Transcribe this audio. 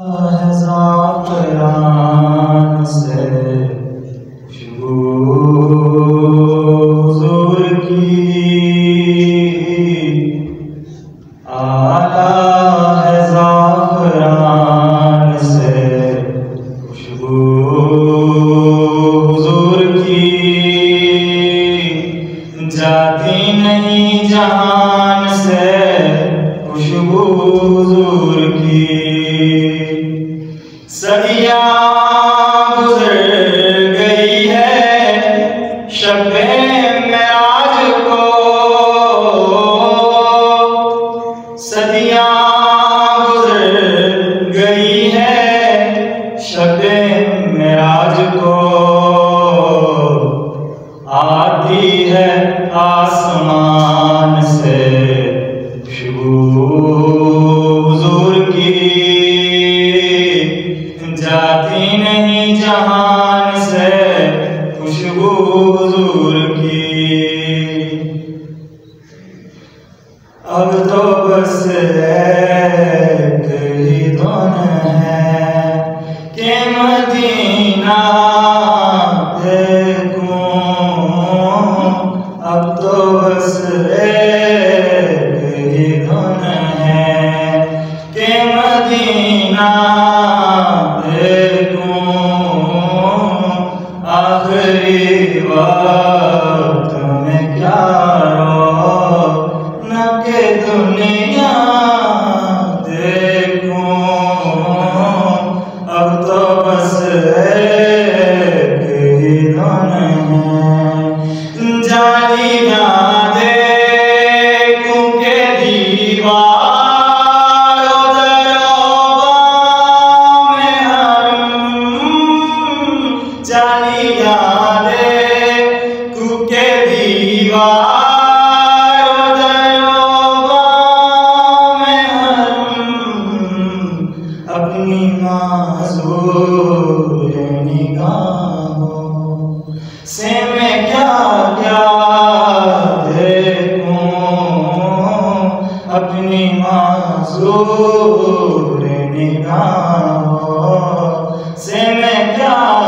ज़ाफ़रान से खुशबू हुज़ूर की आला है, ज़ाफ़रान से खुशबू हुज़ूर की जाती नहीं जहान से खुशबू हुज़ूर की। सदियाँ गुज़र गई है शब-ए मेराज को, सदियाँ गुज़र गई है शब-ए मेराज को। आती है आसमान से खुशबू हुज़ूर की, जाती नहीं जहान से खुशबू हुज़ूर की। अब तो बस एक ही धुन है कि मदीना देखूं, अब तो बस एक ही धुन है कि मदीना देखूं। आखिरी वक्त में क्या रौनक दुनिया देखूं, अब तो बस एक ही धुन है। जालियां देखूं के दीवारों दरों में जालियां देखूं के दीवारों दरों में अपनी मासूर निगाहों से मैं क्या क्या देखूं, अपनी मासूर निगाहों से मैं क्या